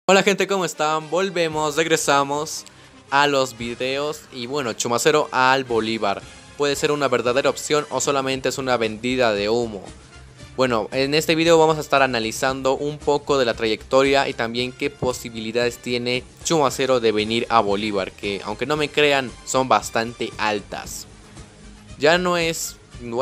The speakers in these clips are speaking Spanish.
Hola gente, ¿cómo están? Regresamos a los videos. Y bueno, Chumacero al Bolívar. ¿Puede ser una verdadera opción o solamente es una vendida de humo? Bueno, en este video vamos a estar analizando un poco de la trayectoria y también qué posibilidades tiene Chumacero de venir a Bolívar, que aunque no me crean son bastante altas. Ya no es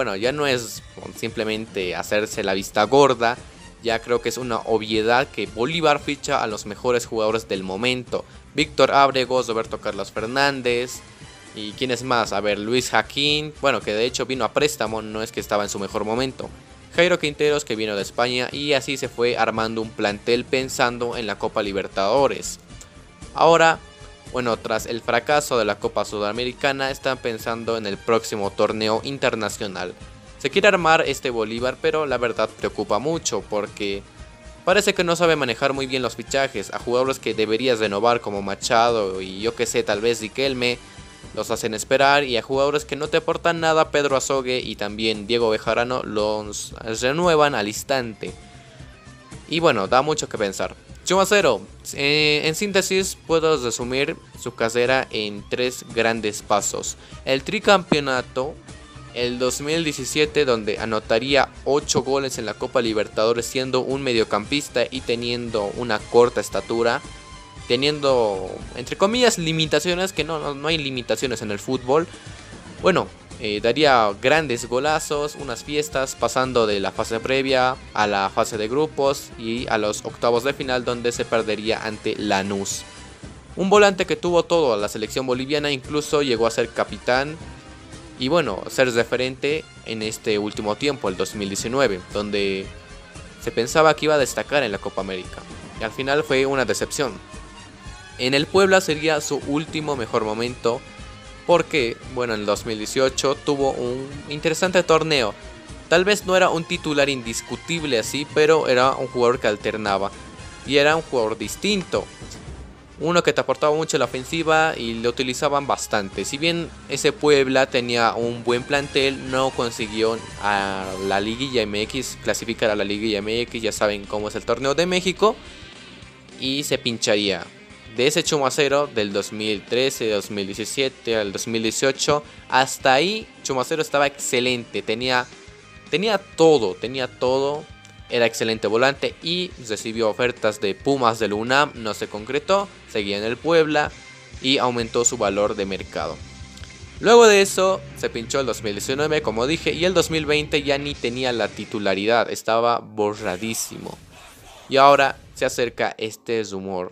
simplemente hacerse la vista gorda. Ya creo que es una obviedad que Bolívar ficha a los mejores jugadores del momento. Víctor Ábregos, Roberto Carlos Fernández. ¿Y quién es más? A ver, Luis Jaquín. Bueno, que de hecho vino a préstamo, no es que estaba en su mejor momento. Jairo Quinteros, que vino de España. Y así se fue armando un plantel pensando en la Copa Libertadores. Ahora, bueno, tras el fracaso de la Copa Sudamericana, están pensando en el próximo torneo internacional. Se quiere armar este Bolívar, pero la verdad preocupa mucho porque parece que no sabe manejar muy bien los fichajes. A jugadores que deberías renovar como Machado y yo que sé, tal vez Riquelme, los hacen esperar. Y a jugadores que no te aportan nada, Pedro Azogue y también Diego Bejarano, los renuevan al instante. Y bueno, da mucho que pensar. Chumacero, en síntesis puedo resumir su carrera en 3 grandes pasos. El tricampeonato, el 2017, donde anotaría 8 goles en la Copa Libertadores siendo un mediocampista y teniendo una corta estatura, teniendo entre comillas limitaciones, que no hay limitaciones en el fútbol. Bueno, daría grandes golazos, unas fiestas, pasando de la fase previa a la fase de grupos y a los octavos de final, donde se perdería ante Lanús. Un volante que tuvo todo a la selección boliviana, incluso llegó a ser capitán y bueno, ser referente en este último tiempo, el 2019, donde se pensaba que iba a destacar en la Copa América y al final fue una decepción. En el Puebla sería su último mejor momento, porque, bueno, en el 2018 tuvo un interesante torneo. Tal vez no era un titular indiscutible así, pero era un jugador que alternaba. Y era un jugador distinto. Uno que te aportaba mucho en la ofensiva y lo utilizaban bastante. Si bien ese Puebla tenía un buen plantel, no consiguió a la Liguilla MX, clasificar a la Liguilla MX, ya saben cómo es el torneo de México. Y se pincharía. De ese Chumacero del 2013, 2017 al 2018, hasta ahí Chumacero estaba excelente, tenía todo, era excelente volante y recibió ofertas de Pumas del UNAM, no se concretó, seguía en el Puebla y aumentó su valor de mercado. Luego de eso se pinchó el 2019, como dije, y el 2020 ya ni tenía la titularidad, estaba borradísimo. Y ahora se acerca este rumor.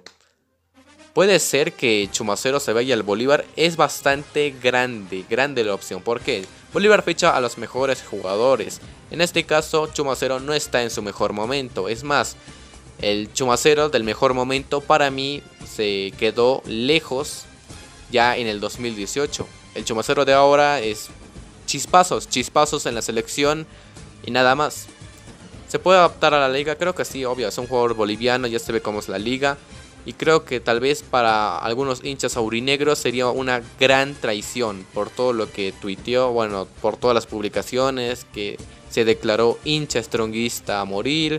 Puede ser que Chumacero se vaya al Bolívar, es bastante grande la opción. ¿Por qué? Bolívar ficha a los mejores jugadores. En este caso, Chumacero no está en su mejor momento. Es más, el Chumacero del mejor momento para mí se quedó lejos ya en el 2018. El Chumacero de ahora es chispazos en la selección y nada más. ¿Se puede adaptar a la liga? Creo que sí, obvio, es un jugador boliviano, ya se ve cómo es la liga. Y creo que tal vez para algunos hinchas aurinegros sería una gran traición por todo lo que tuiteó, bueno, por todas las publicaciones, que se declaró hincha stronguista a morir,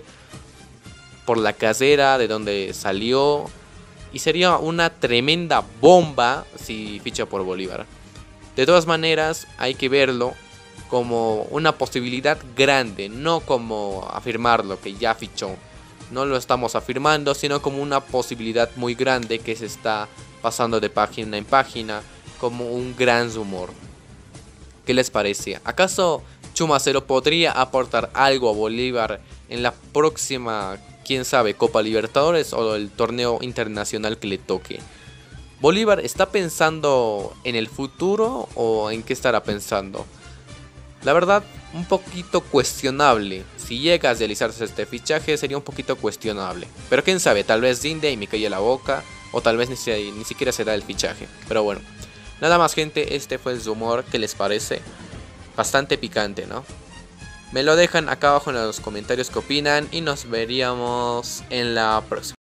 por la casera de donde salió. Y sería una tremenda bomba si ficha por Bolívar. De todas maneras, hay que verlo como una posibilidad grande, no como afirmarlo que ya fichó. No lo estamos afirmando, sino como una posibilidad muy grande que se está pasando de página en página, como un gran rumor. ¿Qué les parece? ¿Acaso Chumacero podría aportar algo a Bolívar en la próxima, quién sabe, Copa Libertadores o el torneo internacional que le toque? ¿Bolívar está pensando en el futuro o en qué estará pensando? La verdad, un poquito cuestionable. Si llega a realizarse este fichaje sería un poquito cuestionable. Pero quién sabe, tal vez rinde y me calle la boca. O tal vez ni siquiera se da el fichaje. Pero bueno, nada más gente, este fue el rumor. ¿Qué les parece? Bastante picante, ¿no? Me lo dejan acá abajo en los comentarios qué opinan. Y nos veríamos en la próxima.